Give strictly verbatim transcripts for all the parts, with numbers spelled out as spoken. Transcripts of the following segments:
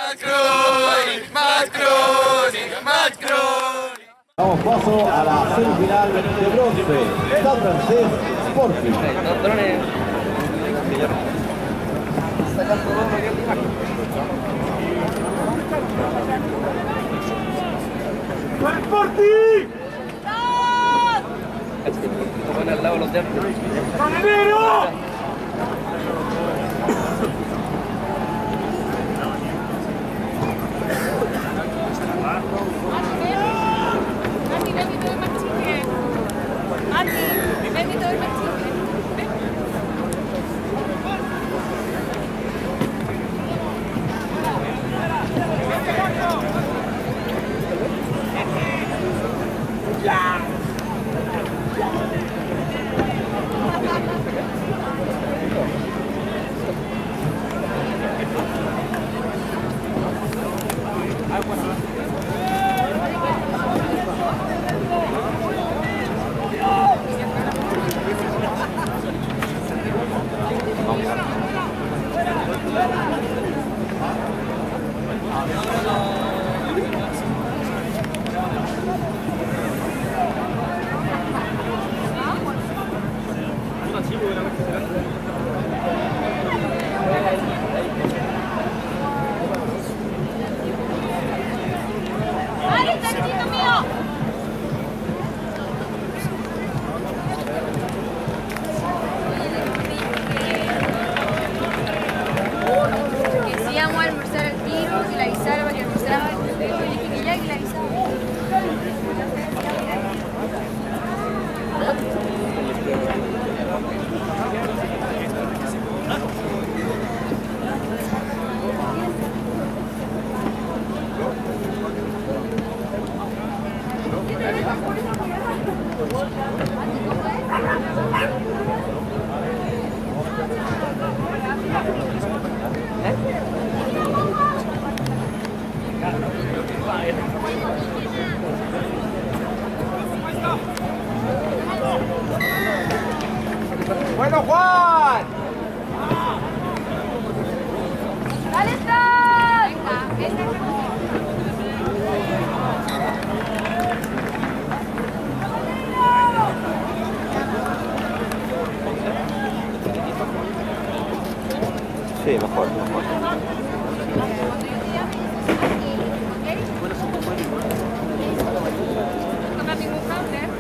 Macron, Macron, Macron. Damos paso a la semifinal de bronce. San Francés Sporting. ¡Sporting! Pon al lado los dedos. ¡Canelero! Mati, ven y te doy más chicle. Mati, ven y te doy más chicle. ¡Bueno, Juan! ¡Dale, Stan! Venga, venga. Sí, mejor, mejor. No toca ningún cable.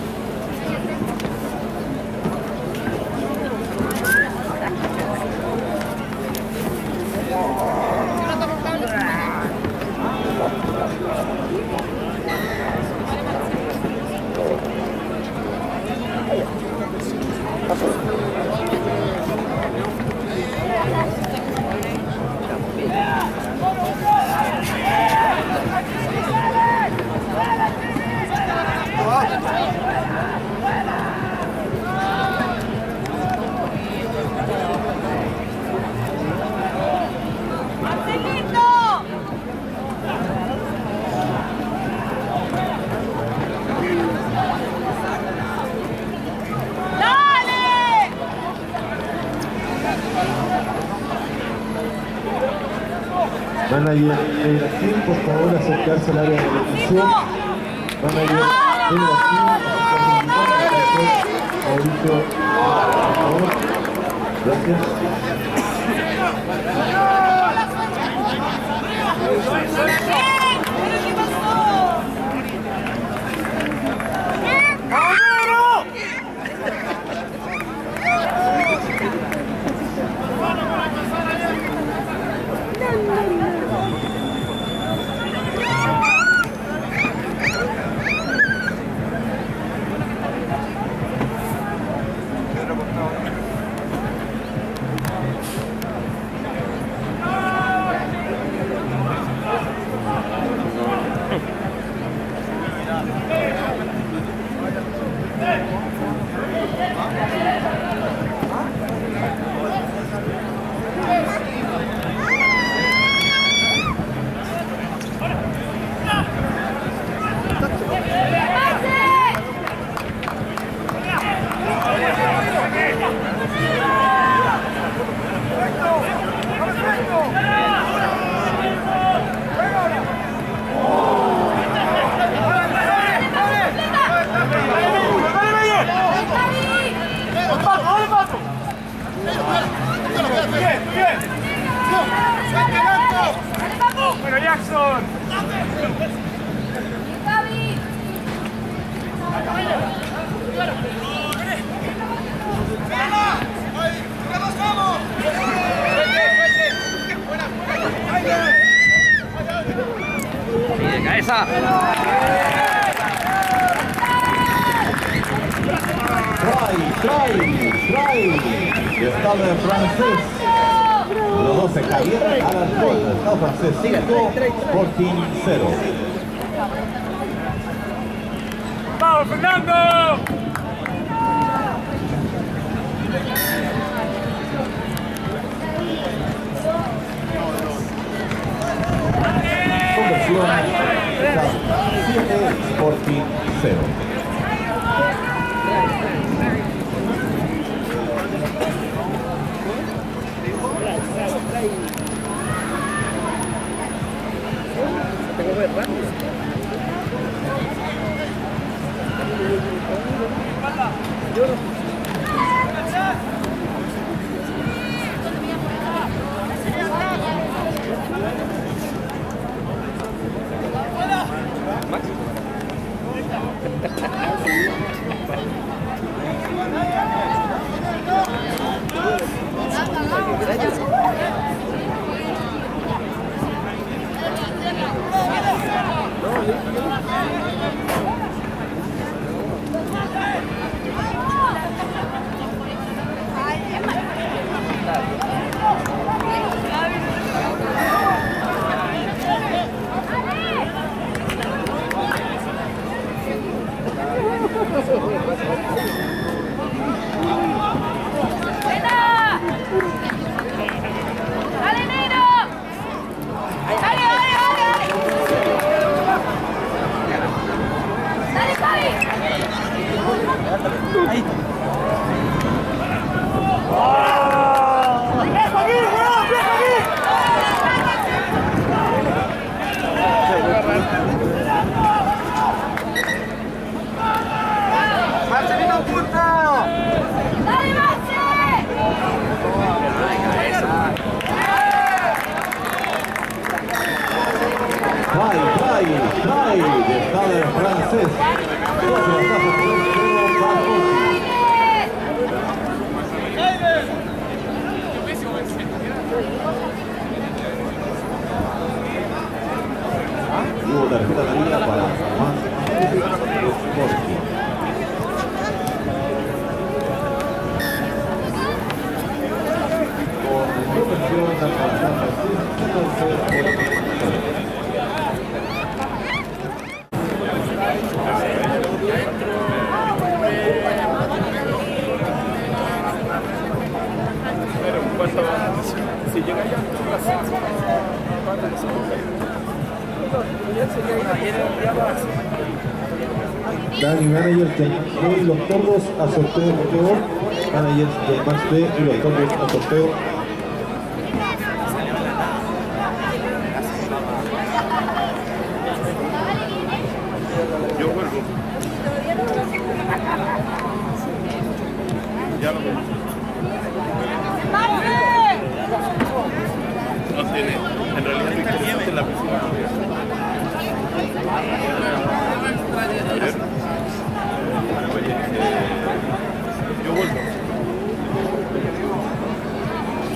Manager Brasil, por favor, acercarse al área de televisión. Manager de Brasil, Mauricio, por favor. Gracias. Jackson! Y de cabeza. Try, try, try. Estado francés. Los dos se cayeron a las puertas. Estado francés cinco, Sporting cero. ¡Vamos, Fernando! Conversión siete, Sporting cero. Tengo que ver rápido. ¡Marcelino punta! ¡Dale, Marce! Try, try, try. Estado francés. Hubo tarjeta amarilla para más Sporting. Con conversión alcanzando Si llega ya, Dani, managers del Max B y los tordos a sorteo peor. Managers del Max B y los tordos a sorteo. Yo vuelvo. Ya lo veo. No tiene. En realidad lo interesante es la piscina. A ver. Oye, eh, yo vuelvo.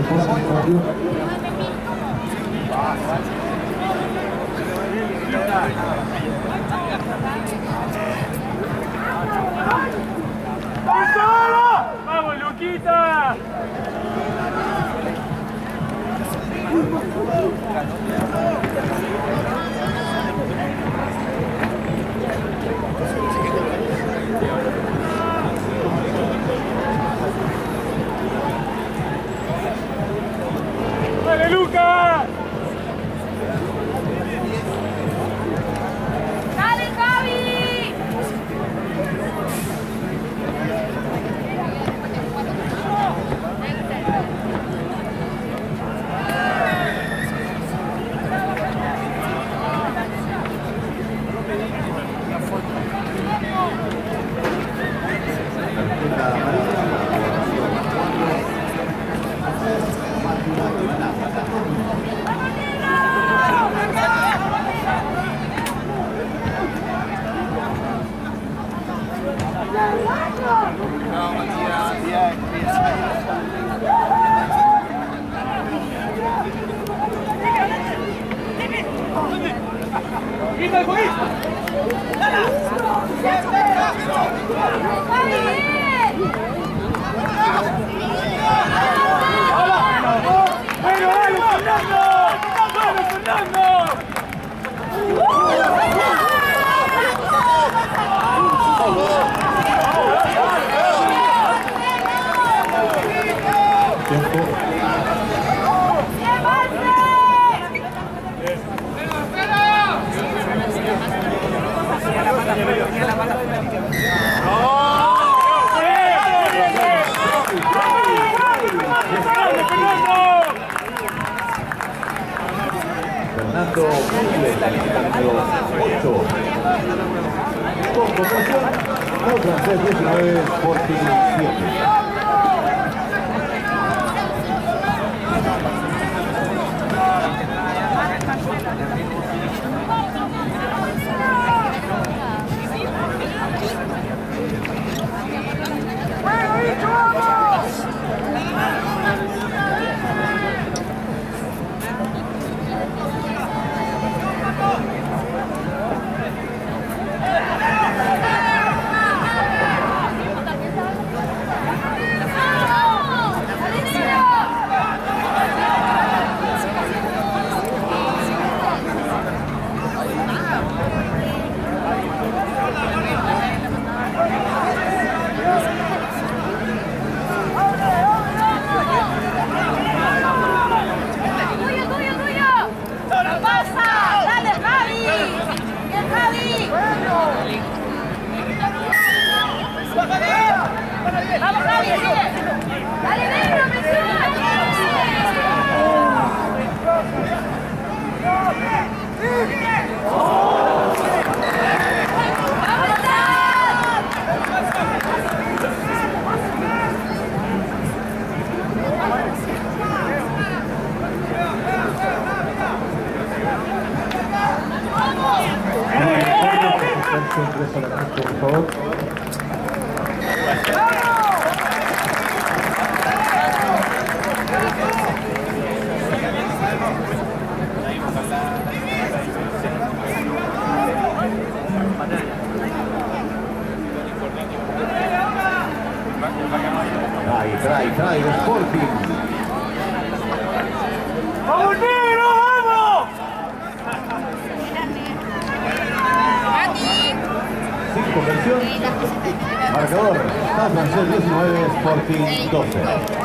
¡Vamos, Luquita! ¡Dale, Luca! ¡Dale, Javi! ¡Quita el juez! ¡Bueno, dale, Fernando! ¡Vamos, Fernando! Fernando Miguel, número ocho. Con conversión, el francés diecinueve, Sporting siete. ¡Vamos, Javi! ¡Dale, negro, presiona! Por favor. Trae, trae, trae el Sporting. ¡Vamos, negro, vamos! Sin conversión. Marcador. Está francés diecinueve, Sporting doce.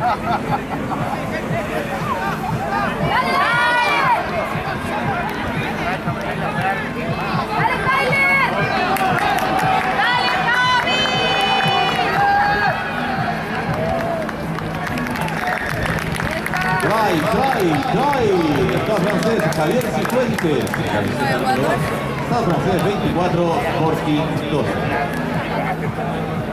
Try, try, try. Está francés Javier Cifuentes. Está francés veinticuatro, Sporting doce.